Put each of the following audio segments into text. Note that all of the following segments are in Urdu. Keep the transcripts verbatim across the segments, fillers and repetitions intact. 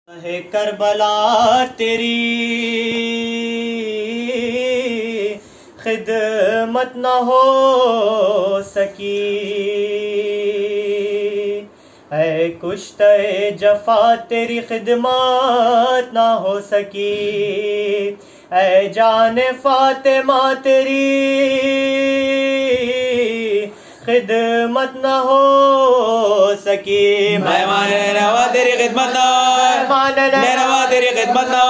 ہے کربلا تیری خدمت نہ ہو سکی، اے کشتہ جفا تیری خدمت نہ ہو سکی، اے جان فاطمہ تیری خدمت نہ ہو سکی، مہمان روا تیری خدمت نہ روا تیری خدمت نہ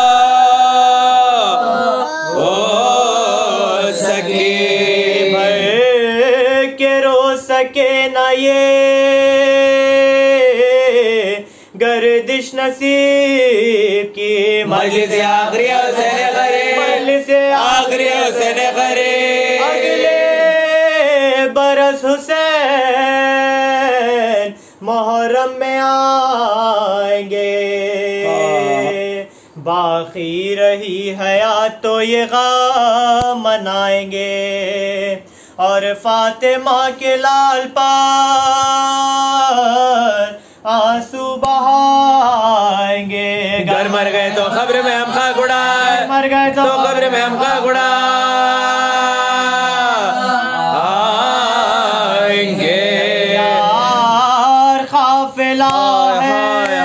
ہو سکی، بھائی کہ رو سکے نہ یہ گردش نصیب کی، مجلس آخری حسین غریب، مجلس آخری حسین غریب، اگلے برس حسین محرم میں آئیں گے، باقی رہی حیات تو یہ غم منائیں گے، اور فاطمہ کے لال پر آنسو بہائیں گے، گر مر گئے تو قبر میں ہم خاک اڑائے، مر گئے تو قبر میں ہم خاک اڑائیں گے، یار قافلہ ہے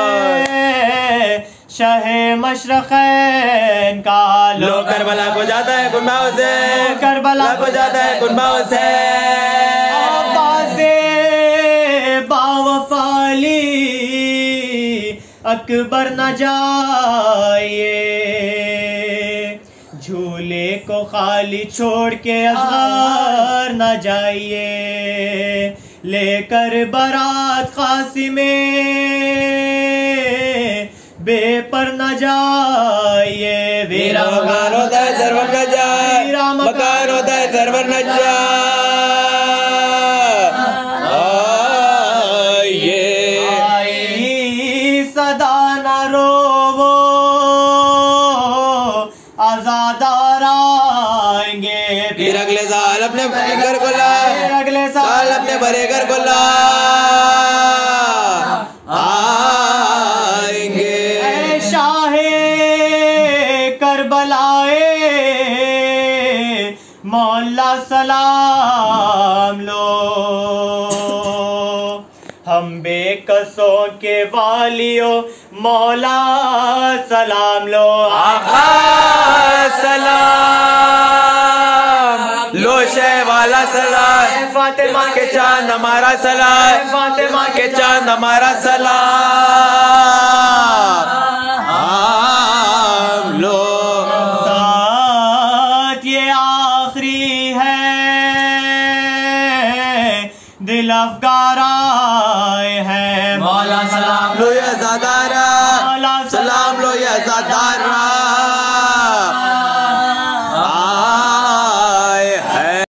شہ مشرقین کا، لو کربلا کو جاتا ہے کنبہ حسین، کربلا کو جاتا ہے کنبہ حسین، آواز باوفالی اکبر نہ جائیے، جھولے کو خالی چھوڑ کے اصغر نہ جائیے، لے کر برات قاسم بے پر نہ جائیے، ویرا مکان ہوتا ہے سرور نہ جائے، مکان ہوتا ہے سرور نہ جائے، آئی صدا نہ رو آزادار آئیں گے، پھر اگلے سال اپنے بھرے گھر کو لائے، اگلے سال اپنے بھرے گھر کو لائے آئیں گے، اے شاہ کربلائے مولا سلام لو، ہم بے کسوں کے والیوں مولا سلام لو، آقا سلام لو، شہ والا سلام، فاطمہ کے چاند ہمارا سلام، فاطمہ کے چاند ہمارا سلام آم لو، ساتھ یہ آخری ہے دل افگار آئے ہیں، مولا سلام لو یا زادارہ،